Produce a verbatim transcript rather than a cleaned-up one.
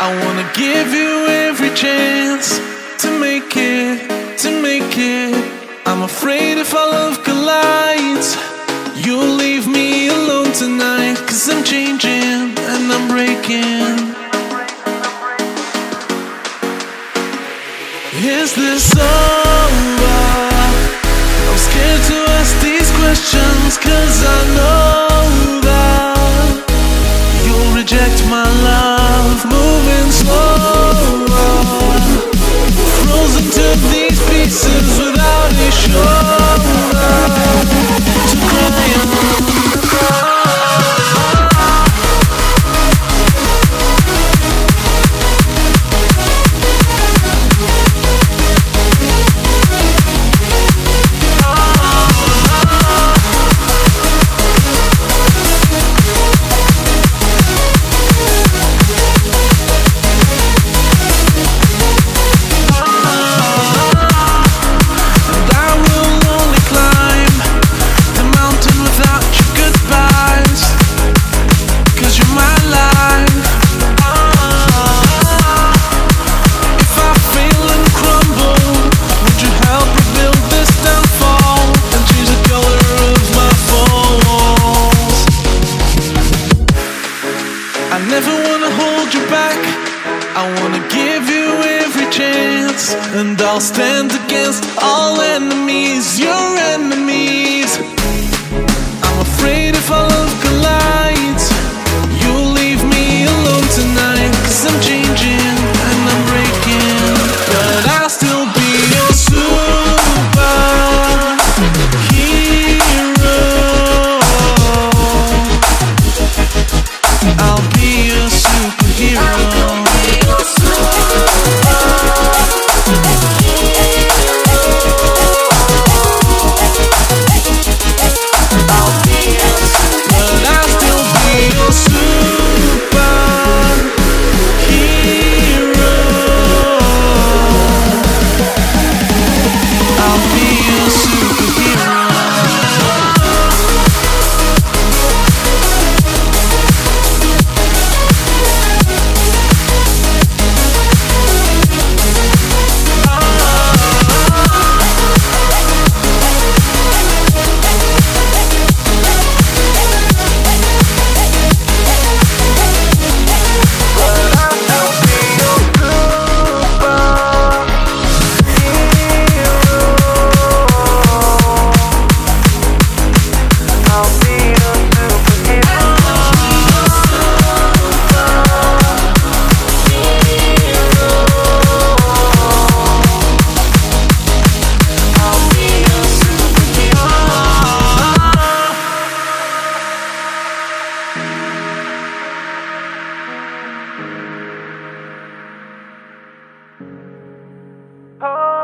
I wanna give you every chance to make it, to make it. I'm afraid if our love collides, you'll leave me alone tonight. Cause I'm changing and I'm breaking. Is this over? I'm scared to ask these questions, cause I know that you'll reject my love. Moving slower, frozen to these pieces without a shoulder to cry on. I never wanna hold you back. I wanna give you every chance, and I'll stand against all enemies, your enemies. I'm afraid if our love collides, you'll leave me alone tonight. Cause I'm changing and I'm breaking, but I'll still be your superhero. I'll be a superhero. Oh